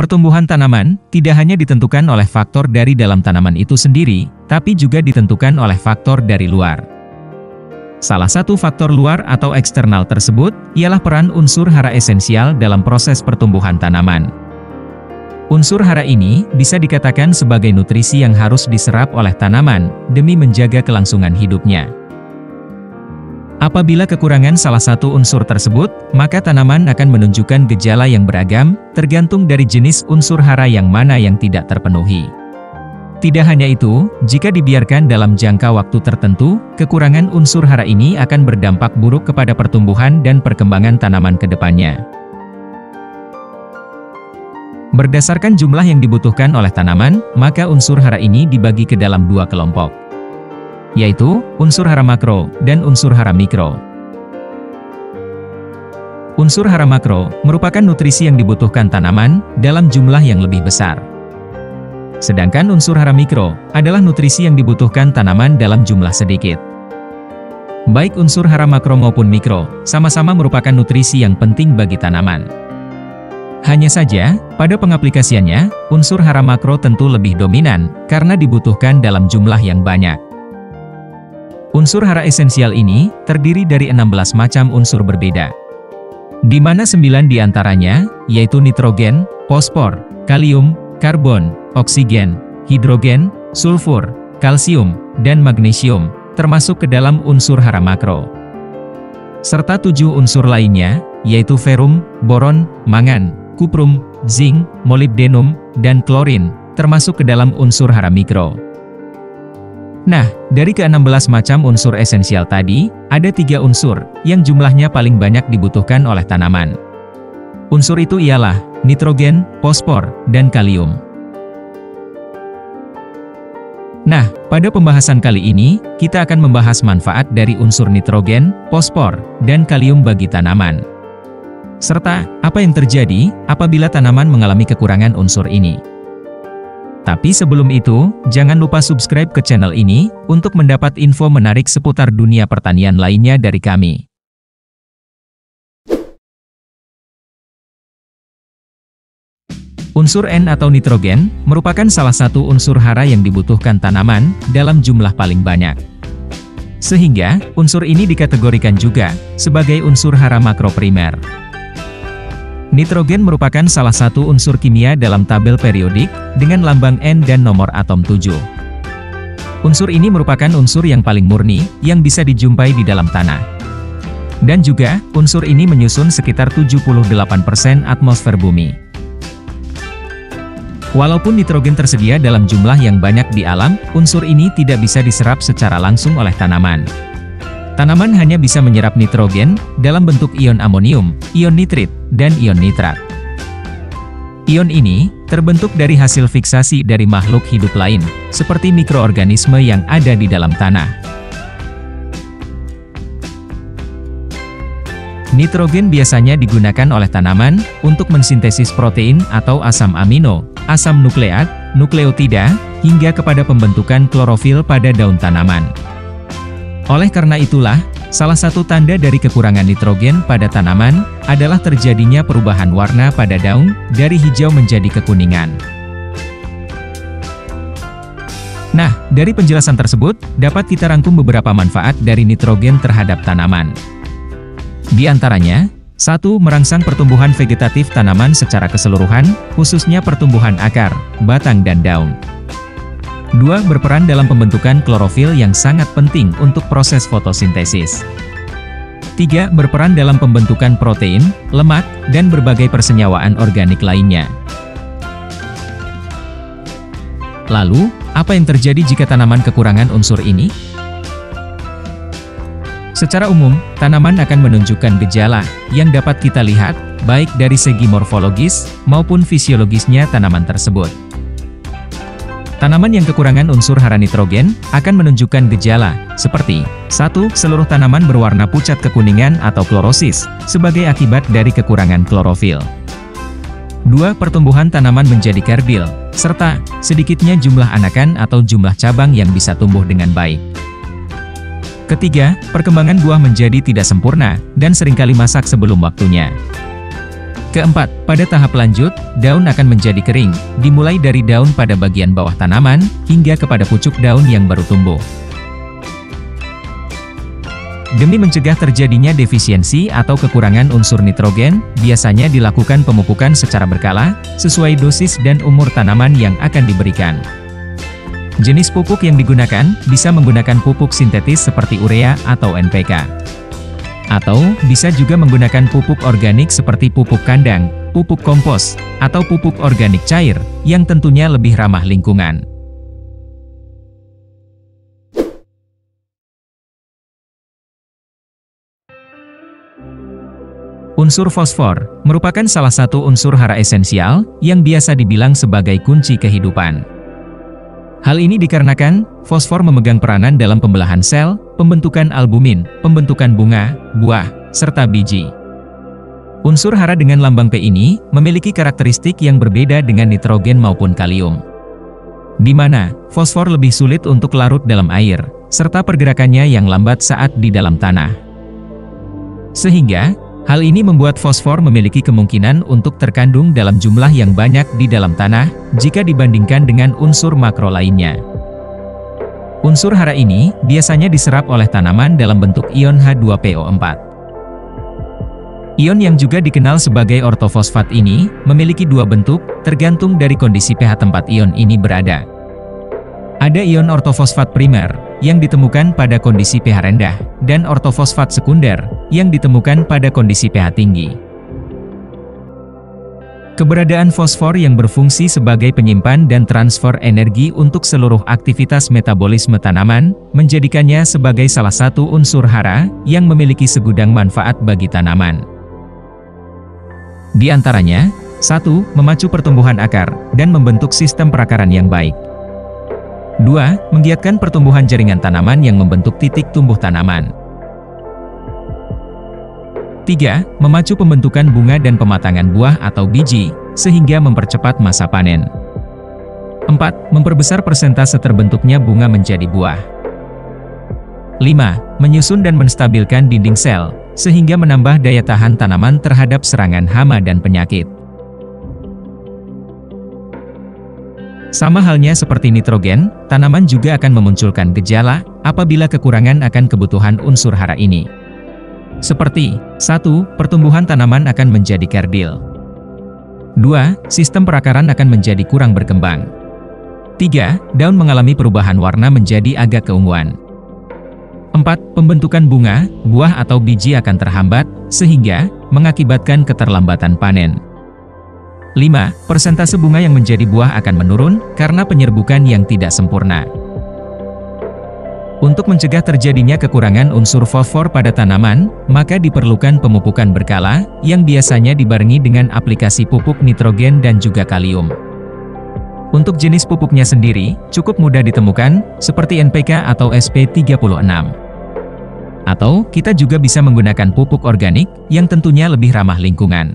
Pertumbuhan tanaman tidak hanya ditentukan oleh faktor dari dalam tanaman itu sendiri, tapi juga ditentukan oleh faktor dari luar. Salah satu faktor luar atau eksternal tersebut ialah peran unsur hara esensial dalam proses pertumbuhan tanaman. Unsur hara ini bisa dikatakan sebagai nutrisi yang harus diserap oleh tanaman demi menjaga kelangsungan hidupnya. Apabila kekurangan salah satu unsur tersebut, maka tanaman akan menunjukkan gejala yang beragam, tergantung dari jenis unsur hara yang mana yang tidak terpenuhi. Tidak hanya itu, jika dibiarkan dalam jangka waktu tertentu, kekurangan unsur hara ini akan berdampak buruk kepada pertumbuhan dan perkembangan tanaman ke depannya. Berdasarkan jumlah yang dibutuhkan oleh tanaman, maka unsur hara ini dibagi ke dalam dua kelompok, yaitu unsur hara makro dan unsur hara mikro. Unsur hara makro merupakan nutrisi yang dibutuhkan tanaman dalam jumlah yang lebih besar. Sedangkan unsur hara mikro adalah nutrisi yang dibutuhkan tanaman dalam jumlah sedikit. Baik unsur hara makro maupun mikro, sama-sama merupakan nutrisi yang penting bagi tanaman. Hanya saja, pada pengaplikasiannya, unsur hara makro tentu lebih dominan karena dibutuhkan dalam jumlah yang banyak. Unsur hara esensial ini terdiri dari 16 macam unsur berbeda, di mana 9 diantaranya, yaitu nitrogen, fosfor, kalium, karbon, oksigen, hidrogen, sulfur, kalsium, dan magnesium, termasuk ke dalam unsur hara makro. Serta 7 unsur lainnya, yaitu ferum, boron, mangan, kuprum, zinc, molibdenum, dan klorin, termasuk ke dalam unsur hara mikro. Nah, dari ke-16 macam unsur esensial tadi, ada 3 unsur yang jumlahnya paling banyak dibutuhkan oleh tanaman. Unsur itu ialah nitrogen, fosfor, dan kalium. Nah, pada pembahasan kali ini, kita akan membahas manfaat dari unsur nitrogen, fosfor, dan kalium bagi tanaman. Serta, apa yang terjadi apabila tanaman mengalami kekurangan unsur ini. Tapi sebelum itu, jangan lupa subscribe ke channel ini, untuk mendapat info menarik seputar dunia pertanian lainnya dari kami. Unsur N atau nitrogen, merupakan salah satu unsur hara yang dibutuhkan tanaman, dalam jumlah paling banyak. Sehingga, unsur ini dikategorikan juga, sebagai unsur hara makro primer. Nitrogen merupakan salah satu unsur kimia dalam tabel periodik, dengan lambang N dan nomor atom 7. Unsur ini merupakan unsur yang paling murni, yang bisa dijumpai di dalam tanah. Dan juga, unsur ini menyusun sekitar 78% atmosfer bumi. Walaupun nitrogen tersedia dalam jumlah yang banyak di alam, unsur ini tidak bisa diserap secara langsung oleh tanaman. Tanaman hanya bisa menyerap nitrogen dalam bentuk ion amonium, ion nitrit, dan ion nitrat. Ion ini terbentuk dari hasil fiksasi dari makhluk hidup lain, seperti mikroorganisme yang ada di dalam tanah. Nitrogen biasanya digunakan oleh tanaman untuk mensintesis protein atau asam amino, asam nukleat, nukleotida, hingga kepada pembentukan klorofil pada daun tanaman. Oleh karena itulah, salah satu tanda dari kekurangan nitrogen pada tanaman adalah terjadinya perubahan warna pada daun dari hijau menjadi kekuningan. Nah, dari penjelasan tersebut, dapat kita rangkum beberapa manfaat dari nitrogen terhadap tanaman. Di antaranya, 1. Merangsang pertumbuhan vegetatif tanaman secara keseluruhan, khususnya pertumbuhan akar, batang dan daun. 2. Berperan dalam pembentukan klorofil yang sangat penting untuk proses fotosintesis. 3. Berperan dalam pembentukan protein, lemak, dan berbagai persenyawaan organik lainnya. Lalu, apa yang terjadi jika tanaman kekurangan unsur ini? Secara umum, tanaman akan menunjukkan gejala yang dapat kita lihat, baik dari segi morfologis maupun fisiologisnya tanaman tersebut. Tanaman yang kekurangan unsur hara nitrogen akan menunjukkan gejala seperti 1. Seluruh tanaman berwarna pucat kekuningan atau klorosis sebagai akibat dari kekurangan klorofil. 2. Pertumbuhan tanaman menjadi kerdil, serta sedikitnya jumlah anakan atau jumlah cabang yang bisa tumbuh dengan baik. Ketiga, perkembangan buah menjadi tidak sempurna dan seringkali masak sebelum waktunya. Keempat, pada tahap lanjut, daun akan menjadi kering, dimulai dari daun pada bagian bawah tanaman, hingga kepada pucuk daun yang baru tumbuh. Demi mencegah terjadinya defisiensi atau kekurangan unsur nitrogen, biasanya dilakukan pemupukan secara berkala, sesuai dosis dan umur tanaman yang akan diberikan. Jenis pupuk yang digunakan, bisa menggunakan pupuk sintetis seperti urea atau NPK. Atau, bisa juga menggunakan pupuk organik seperti pupuk kandang, pupuk kompos, atau pupuk organik cair, yang tentunya lebih ramah lingkungan. Unsur fosfor merupakan salah satu unsur hara esensial yang biasa dibilang sebagai kunci kehidupan. Hal ini dikarenakan fosfor memegang peranan dalam pembelahan sel, pembentukan albumin, pembentukan bunga, buah, serta biji. Unsur hara dengan lambang P ini memiliki karakteristik yang berbeda dengan nitrogen maupun kalium, di mana fosfor lebih sulit untuk larut dalam air, serta pergerakannya yang lambat saat di dalam tanah. Sehingga, hal ini membuat fosfor memiliki kemungkinan untuk terkandung dalam jumlah yang banyak di dalam tanah, jika dibandingkan dengan unsur makro lainnya. Unsur hara ini biasanya diserap oleh tanaman dalam bentuk ion H2PO4. Ion yang juga dikenal sebagai ortofosfat ini, memiliki dua bentuk, tergantung dari kondisi pH tempat ion ini berada. Ada ion ortofosfat primer, yang ditemukan pada kondisi pH rendah, dan ortofosfat sekunder, yang ditemukan pada kondisi pH tinggi. Keberadaan fosfor yang berfungsi sebagai penyimpan dan transfer energi untuk seluruh aktivitas metabolisme tanaman, menjadikannya sebagai salah satu unsur hara, yang memiliki segudang manfaat bagi tanaman. Di antaranya, 1. Memacu pertumbuhan akar, dan membentuk sistem perakaran yang baik. 2. Menggiatkan pertumbuhan jaringan tanaman yang membentuk titik tumbuh tanaman. 3. Memacu pembentukan bunga dan pematangan buah atau biji, sehingga mempercepat masa panen. 4. Memperbesar persentase terbentuknya bunga menjadi buah. 5. Menyusun dan menstabilkan dinding sel, sehingga menambah daya tahan tanaman terhadap serangan hama dan penyakit. Sama halnya seperti nitrogen, tanaman juga akan memunculkan gejala apabila kekurangan akan kebutuhan unsur hara ini. Seperti 1. Pertumbuhan tanaman akan menjadi kerdil. 2. Sistem perakaran akan menjadi kurang berkembang. 3. Daun mengalami perubahan warna menjadi agak keunguan. 4. Pembentukan bunga, buah atau biji akan terhambat, sehingga mengakibatkan keterlambatan panen. 5. Persentase bunga yang menjadi buah akan menurun, karena penyerbukan yang tidak sempurna. Untuk mencegah terjadinya kekurangan unsur fosfor pada tanaman, maka diperlukan pemupukan berkala, yang biasanya dibarengi dengan aplikasi pupuk nitrogen dan juga kalium. Untuk jenis pupuknya sendiri, cukup mudah ditemukan, seperti NPK atau SP36. Atau, kita juga bisa menggunakan pupuk organik, yang tentunya lebih ramah lingkungan.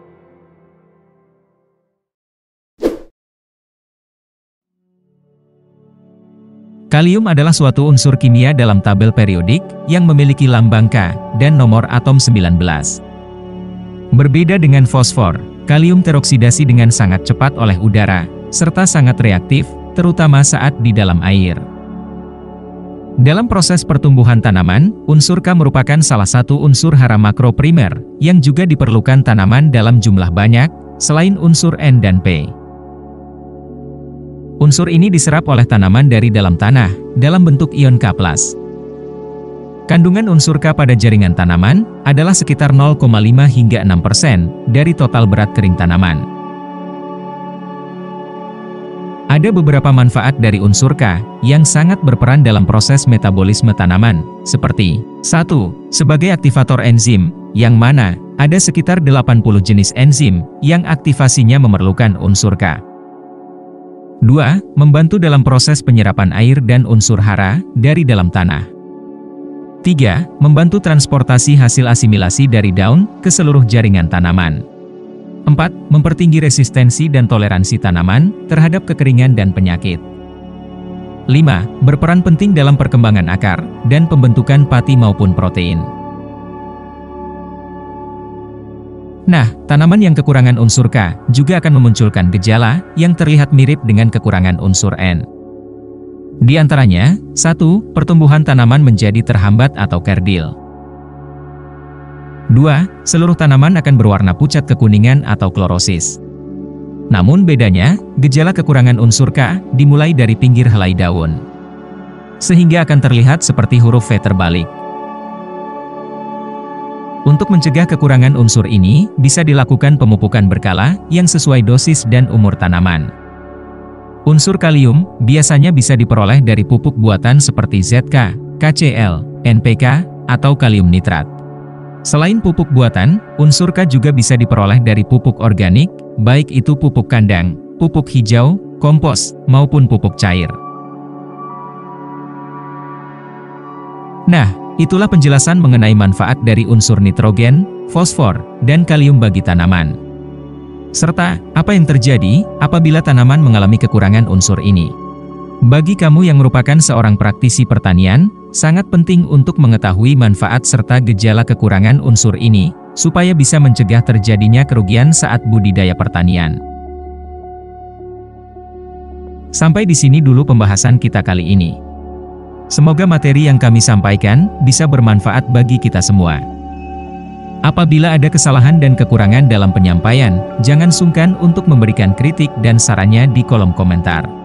Kalium adalah suatu unsur kimia dalam tabel periodik, yang memiliki lambang K, dan nomor atom 19. Berbeda dengan fosfor, kalium teroksidasi dengan sangat cepat oleh udara, serta sangat reaktif, terutama saat di dalam air. Dalam proses pertumbuhan tanaman, unsur K merupakan salah satu unsur hara makro primer, yang juga diperlukan tanaman dalam jumlah banyak, selain unsur N dan P. Unsur ini diserap oleh tanaman dari dalam tanah, dalam bentuk ion K+. Kandungan unsur K pada jaringan tanaman, adalah sekitar 0,5 hingga 6% dari total berat kering tanaman. Ada beberapa manfaat dari unsur K, yang sangat berperan dalam proses metabolisme tanaman, seperti 1. Sebagai aktivator enzim, yang mana, ada sekitar 80 jenis enzim, yang aktivasinya memerlukan unsur K. 2. Membantu dalam proses penyerapan air dan unsur hara dari dalam tanah. 3. Membantu transportasi hasil asimilasi dari daun ke seluruh jaringan tanaman. 4. Mempertinggi resistensi dan toleransi tanaman terhadap kekeringan dan penyakit. 5. Berperan penting dalam perkembangan akar dan pembentukan pati maupun protein. Nah, tanaman yang kekurangan unsur K juga akan memunculkan gejala yang terlihat mirip dengan kekurangan unsur N. Di antaranya, 1. Pertumbuhan tanaman menjadi terhambat atau kerdil. 2. Seluruh tanaman akan berwarna pucat kekuningan atau klorosis. Namun bedanya, gejala kekurangan unsur K dimulai dari pinggir helai daun, sehingga akan terlihat seperti huruf V terbalik. Untuk mencegah kekurangan unsur ini, bisa dilakukan pemupukan berkala yang sesuai dosis dan umur tanaman. Unsur kalium biasanya bisa diperoleh dari pupuk buatan seperti ZK, KCl, NPK, atau kalium nitrat. Selain pupuk buatan, unsur K juga bisa diperoleh dari pupuk organik, baik itu pupuk kandang, pupuk hijau, kompos, maupun pupuk cair. Nah, itulah penjelasan mengenai manfaat dari unsur nitrogen, fosfor, dan kalium bagi tanaman. Serta, apa yang terjadi apabila tanaman mengalami kekurangan unsur ini. Bagi kamu yang merupakan seorang praktisi pertanian, sangat penting untuk mengetahui manfaat serta gejala kekurangan unsur ini, supaya bisa mencegah terjadinya kerugian saat budidaya pertanian. Sampai di sini dulu pembahasan kita kali ini. Semoga materi yang kami sampaikan bisa bermanfaat bagi kita semua. Apabila ada kesalahan dan kekurangan dalam penyampaian, jangan sungkan untuk memberikan kritik dan sarannya di kolom komentar.